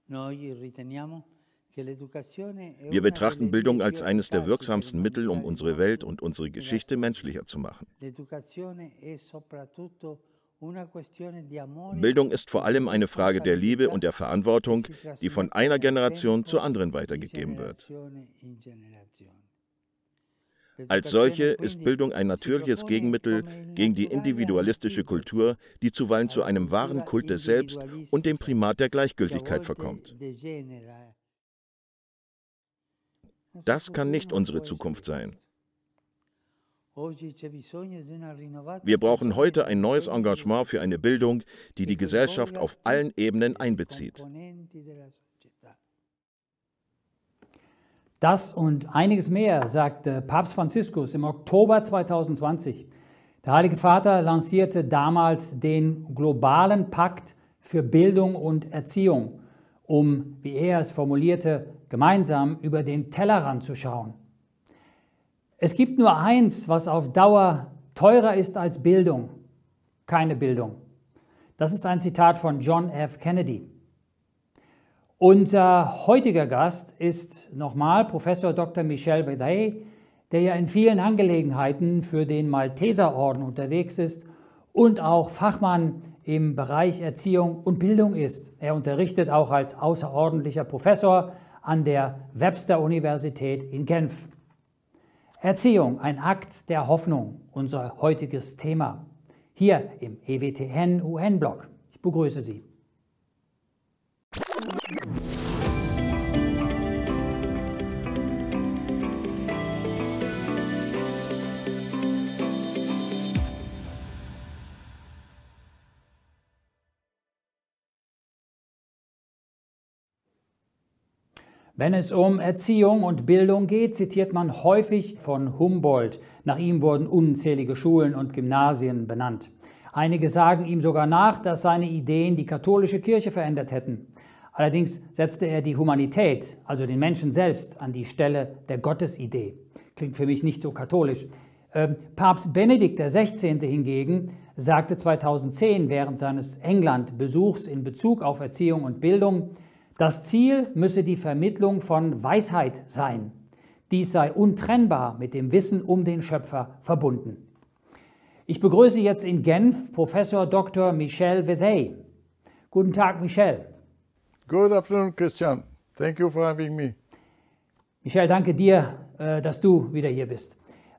Wir betrachten Bildung als eines der wirksamsten Mittel, um unsere Welt und unsere Geschichte menschlicher zu machen. Bildung ist vor allem eine Frage der Liebe und der Verantwortung, die von einer Generation zur anderen weitergegeben wird. Als solche ist Bildung ein natürliches Gegenmittel gegen die individualistische Kultur, die zuweilen zu einem wahren Kult des Selbst und dem Primat der Gleichgültigkeit verkommt. Das kann nicht unsere Zukunft sein. Wir brauchen heute ein neues Engagement für eine Bildung, die die Gesellschaft auf allen Ebenen einbezieht. Das und einiges mehr sagte Papst Franziskus im Oktober 2020. Der Heilige Vater lancierte damals den globalen Pakt für Bildung und Erziehung, um, wie er es formulierte, gemeinsam über den Tellerrand zu schauen. Es gibt nur eins, was auf Dauer teurer ist als Bildung: keine Bildung. Das ist ein Zitat von John F. Kennedy. Unser heutiger Gast ist nochmal Professor Dr. Michel Vedret, der ja in vielen Angelegenheiten für den Malteserorden unterwegs ist und auch Fachmann im Bereich Erziehung und Bildung ist. Er unterrichtet auch als außerordentlicher Professor an der Webster-Universität in Genf. Erziehung, ein Akt der Hoffnung, unser heutiges Thema. Hier im EWTN-UN-Blog. Ich begrüße Sie. Wenn es um Erziehung und Bildung geht, zitiert man häufig von Humboldt. Nach ihm wurden unzählige Schulen und Gymnasien benannt. Einige sagen ihm sogar nach, dass seine Ideen die katholische Kirche verändert hätten. Allerdings setzte er die Humanität, also den Menschen selbst, an die Stelle der Gottesidee. Klingt für mich nicht so katholisch. Papst Benedikt XVI. Hingegen sagte 2010 während seines England-Besuchs in Bezug auf Erziehung und Bildung: Das Ziel müsse die Vermittlung von Weisheit sein. Dies sei untrennbar mit dem Wissen um den Schöpfer verbunden. Ich begrüße jetzt in Genf Professor Dr. Michel Vedret. Guten Tag, Michel. Good afternoon, Christian. Thank you for having me. Michel, danke dir, dass du wieder hier bist.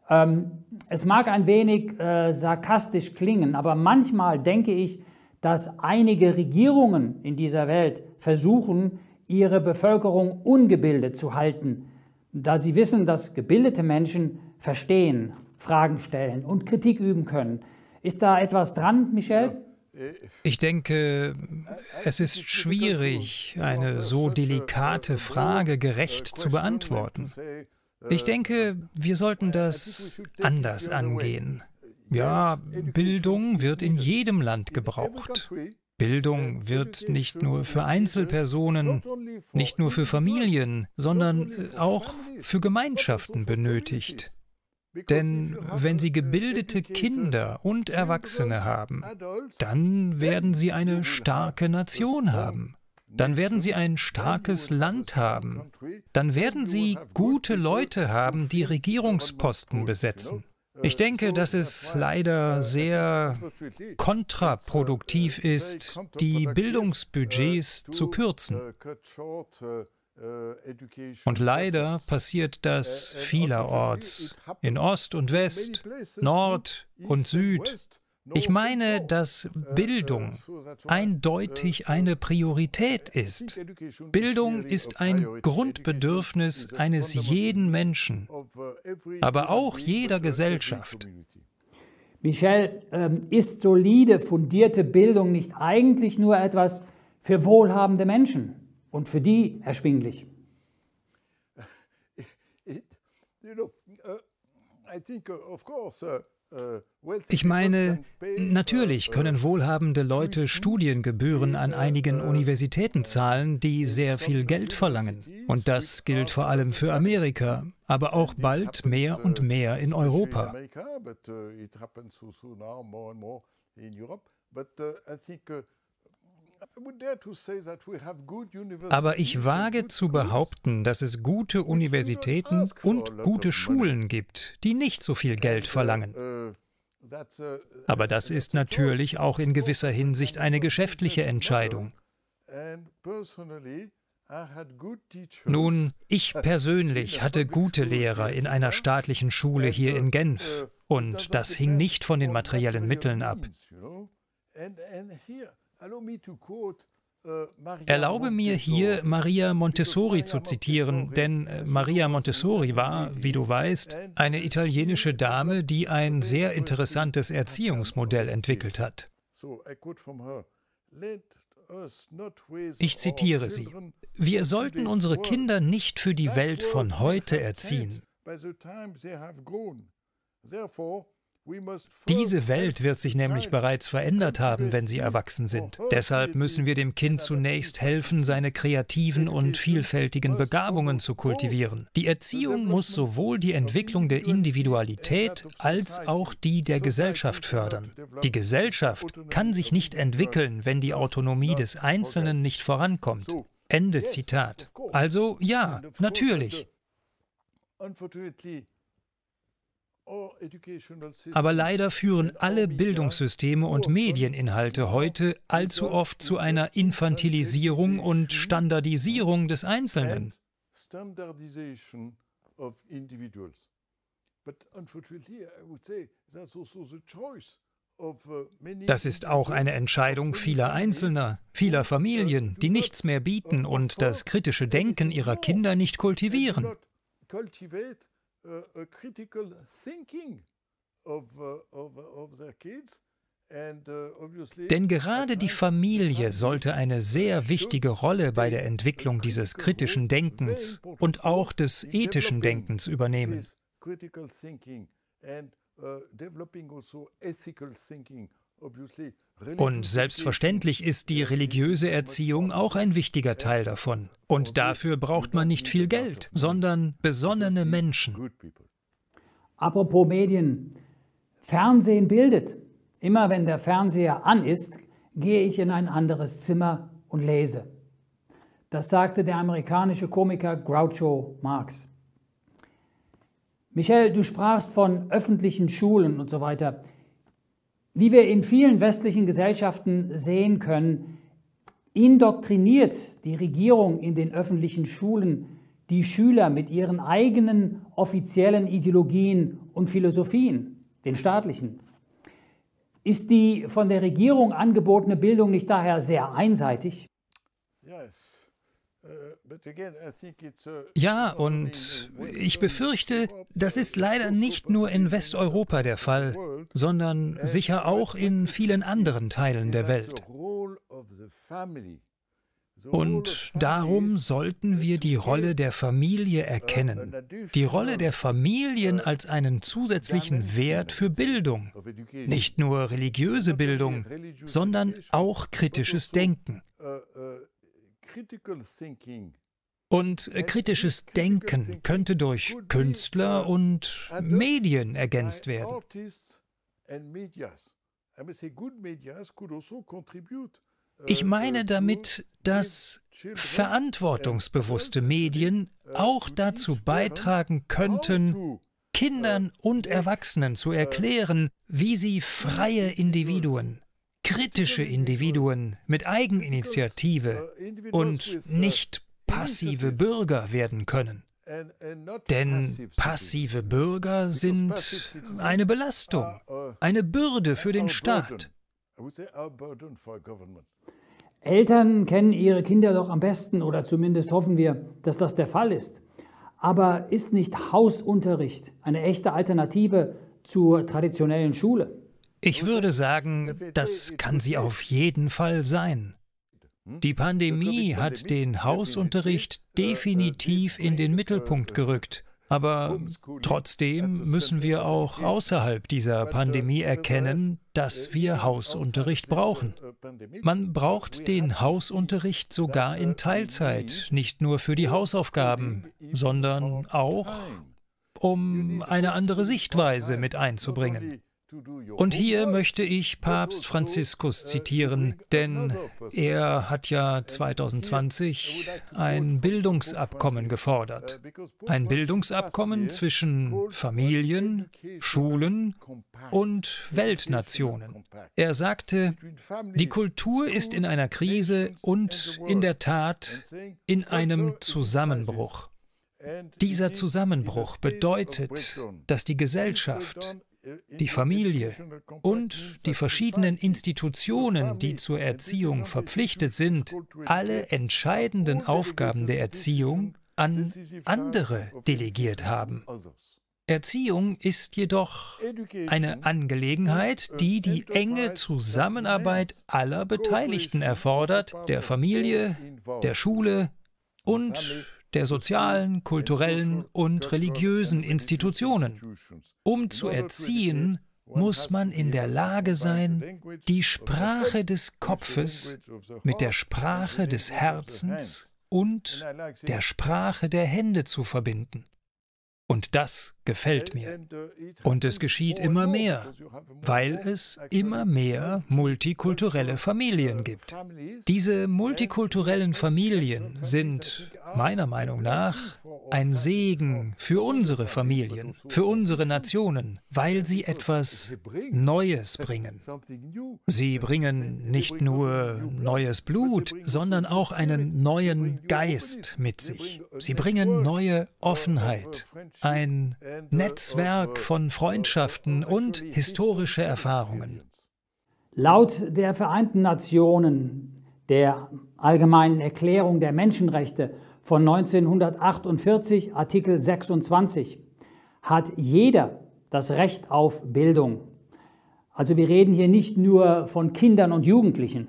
Es mag ein wenig sarkastisch klingen, aber manchmal denke ich, dass einige Regierungen in dieser Welt versuchen, ihre Bevölkerung ungebildet zu halten, da sie wissen, dass gebildete Menschen verstehen, Fragen stellen und Kritik üben können. Ist da etwas dran, Michel? Ich denke, es ist schwierig, eine so delikate Frage gerecht zu beantworten. Ich denke, wir sollten das anders angehen. Ja, Bildung wird in jedem Land gebraucht. Bildung wird nicht nur für Einzelpersonen, nicht nur für Familien, sondern auch für Gemeinschaften benötigt. Denn wenn Sie gebildete Kinder und Erwachsene haben, dann werden Sie eine starke Nation haben. Dann werden Sie ein starkes Land haben. Dann werden Sie gute Leute haben, die Regierungsposten besetzen. Ich denke, dass es leider sehr kontraproduktiv ist, die Bildungsbudgets zu kürzen. Und leider passiert das vielerorts, in Ost und West, Nord und Süd. Ich meine, dass Bildung eindeutig eine Priorität ist. Bildung ist ein Grundbedürfnis eines jeden Menschen, aber auch jeder Gesellschaft. Michel, ist solide, fundierte Bildung nicht eigentlich nur etwas für wohlhabende Menschen und für die erschwinglich? Ich meine, natürlich können wohlhabende Leute Studiengebühren an einigen Universitäten zahlen, die sehr viel Geld verlangen. Und das gilt vor allem für Amerika, aber auch bald mehr und mehr in Europa. Aber ich wage zu behaupten, dass es gute Universitäten und gute Schulen gibt, die nicht so viel Geld verlangen. Aber das ist natürlich auch in gewisser Hinsicht eine geschäftliche Entscheidung. Nun, ich persönlich hatte gute Lehrer in einer staatlichen Schule hier in Genf und das hing nicht von den materiellen Mitteln ab. Erlaube mir hier Maria Montessori zu zitieren, denn Maria Montessori war, wie du weißt, eine italienische Dame, die ein sehr interessantes Erziehungsmodell entwickelt hat. Ich zitiere sie: Wir sollten unsere Kinder nicht für die Welt von heute erziehen. Diese Welt wird sich nämlich bereits verändert haben, wenn sie erwachsen sind. Deshalb müssen wir dem Kind zunächst helfen, seine kreativen und vielfältigen Begabungen zu kultivieren. Die Erziehung muss sowohl die Entwicklung der Individualität als auch die der Gesellschaft fördern. Die Gesellschaft kann sich nicht entwickeln, wenn die Autonomie des Einzelnen nicht vorankommt. Ende Zitat. Also ja, natürlich. Aber leider führen alle Bildungssysteme und Medieninhalte heute allzu oft zu einer Infantilisierung und Standardisierung des Einzelnen. Das ist auch eine Entscheidung vieler Einzelner, vieler Familien, die nichts mehr bieten und das kritische Denken ihrer Kinder nicht kultivieren. Denn gerade die Familie sollte eine sehr wichtige Rolle bei der Entwicklung dieses kritischen Denkens und auch des ethischen Denkens übernehmen. Und selbstverständlich ist die religiöse Erziehung auch ein wichtiger Teil davon. Und dafür braucht man nicht viel Geld, sondern besonnene Menschen. Apropos Medien. Fernsehen bildet. Immer wenn der Fernseher an ist, gehe ich in ein anderes Zimmer und lese. Das sagte der amerikanische Komiker Groucho Marx. Michel, du sprachst von öffentlichen Schulen und so weiter. Wie wir in vielen westlichen Gesellschaften sehen können, indoktriniert die Regierung in den öffentlichen Schulen die Schüler mit ihren eigenen offiziellen Ideologien und Philosophien, den staatlichen. Ist die von der Regierung angebotene Bildung nicht daher sehr einseitig? Ja, und ich befürchte, das ist leider nicht nur in Westeuropa der Fall, sondern sicher auch in vielen anderen Teilen der Welt. Und darum sollten wir die Rolle der Familie erkennen, die Rolle der Familien als einen zusätzlichen Wert für Bildung. Nicht nur religiöse Bildung, sondern auch kritisches Denken. Und kritisches Denken könnte durch Künstler und Medien ergänzt werden. Ich meine damit, dass verantwortungsbewusste Medien auch dazu beitragen könnten, Kindern und Erwachsenen zu erklären, wie sie freie Individuen, kritische Individuen mit Eigeninitiative und nicht passive Bürger werden können. Denn passive Bürger sind eine Belastung, eine Bürde für den Staat. Eltern kennen ihre Kinder doch am besten, oder zumindest hoffen wir, dass das der Fall ist. Aber ist nicht Hausunterricht eine echte Alternative zur traditionellen Schule? Ich würde sagen, das kann sie auf jeden Fall sein. Die Pandemie hat den Hausunterricht definitiv in den Mittelpunkt gerückt. Aber trotzdem müssen wir auch außerhalb dieser Pandemie erkennen, dass wir Hausunterricht brauchen. Man braucht den Hausunterricht sogar in Teilzeit, nicht nur für die Hausaufgaben, sondern auch, um eine andere Sichtweise mit einzubringen. Und hier möchte ich Papst Franziskus zitieren, denn er hat ja 2020 ein Bildungsabkommen gefordert. Ein Bildungsabkommen zwischen Familien, Schulen und Weltnationen. Er sagte, die Kultur ist in einer Krise und in der Tat in einem Zusammenbruch. Dieser Zusammenbruch bedeutet, dass die Gesellschaft, die Familie und die verschiedenen Institutionen, die zur Erziehung verpflichtet sind, alle entscheidenden Aufgaben der Erziehung an andere delegiert haben. Erziehung ist jedoch eine Angelegenheit, die die enge Zusammenarbeit aller Beteiligten erfordert, der Familie, der Schule und der sozialen, kulturellen und religiösen Institutionen. Um zu erziehen, muss man in der Lage sein, die Sprache des Kopfes mit der Sprache des Herzens und der Sprache der Hände zu verbinden. Und das gefällt mir. Und es geschieht immer mehr, weil es immer mehr multikulturelle Familien gibt. Diese multikulturellen Familien sind meiner Meinung nach ein Segen für unsere Familien, für unsere Nationen, weil sie etwas Neues bringen. Sie bringen nicht nur neues Blut, sondern auch einen neuen Geist mit sich. Sie bringen neue Offenheit, ein Netzwerk von Freundschaften und historische Erfahrungen. Laut der Vereinten Nationen, der Allgemeinen Erklärung der Menschenrechte von 1948, Artikel 26, hat jeder das Recht auf Bildung. Also wir reden hier nicht nur von Kindern und Jugendlichen.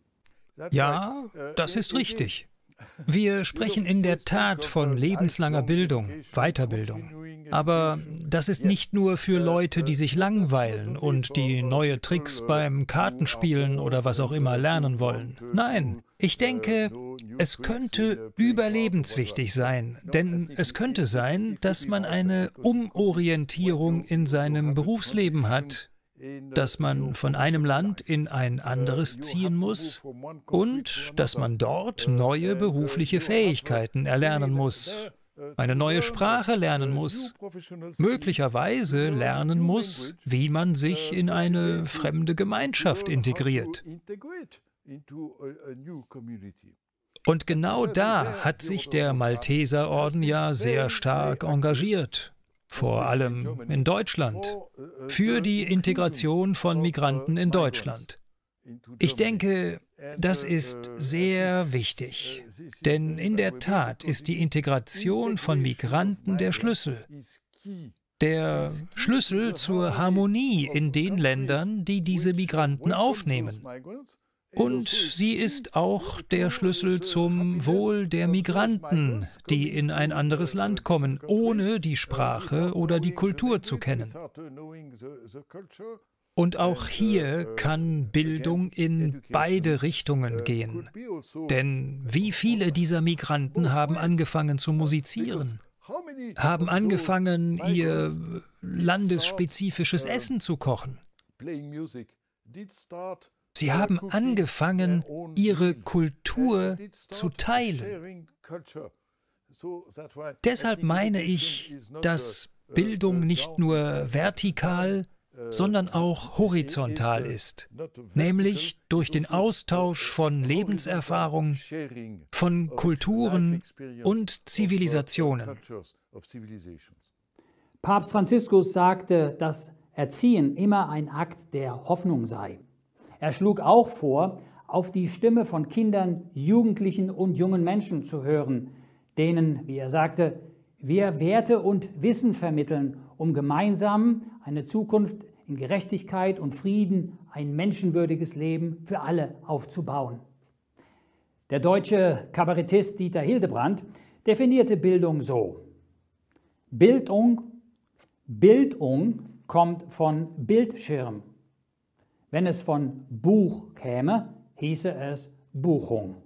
Ja, das ist richtig. Wir sprechen in der Tat von lebenslanger Bildung, Weiterbildung. Aber das ist nicht nur für Leute, die sich langweilen und die neue Tricks beim Kartenspielen oder was auch immer lernen wollen. Nein, ich denke, es könnte überlebenswichtig sein, denn es könnte sein, dass man eine Umorientierung in seinem Berufsleben hat, dass man von einem Land in ein anderes ziehen muss und dass man dort neue berufliche Fähigkeiten erlernen muss, eine neue Sprache lernen muss, möglicherweise lernen muss, wie man sich in eine fremde Gemeinschaft integriert. Und genau da hat sich der Malteserorden ja sehr stark engagiert. Vor allem in Deutschland, für die Integration von Migranten in Deutschland. Ich denke, das ist sehr wichtig, denn in der Tat ist die Integration von Migranten der Schlüssel. Der Schlüssel zur Harmonie in den Ländern, die diese Migranten aufnehmen. Und sie ist auch der Schlüssel zum Wohl der Migranten, die in ein anderes Land kommen, ohne die Sprache oder die Kultur zu kennen. Und auch hier kann Bildung in beide Richtungen gehen. Denn wie viele dieser Migranten haben angefangen zu musizieren, haben angefangen, ihr landesspezifisches Essen zu kochen. Sie haben angefangen, ihre Kultur zu teilen. Deshalb meine ich, dass Bildung nicht nur vertikal, sondern auch horizontal ist, nämlich durch den Austausch von Lebenserfahrung, von Kulturen und Zivilisationen. Papst Franziskus sagte, dass Erziehen immer ein Akt der Hoffnung sei. Er schlug auch vor, auf die Stimme von Kindern, Jugendlichen und jungen Menschen zu hören, denen, wie er sagte, wir Werte und Wissen vermitteln, um gemeinsam eine Zukunft in Gerechtigkeit und Frieden, ein menschenwürdiges Leben für alle aufzubauen. Der deutsche Kabarettist Dieter Hildebrandt definierte Bildung so: Bildung kommt von Bildschirm. Wenn es von Buch käme, hieße es Buchung.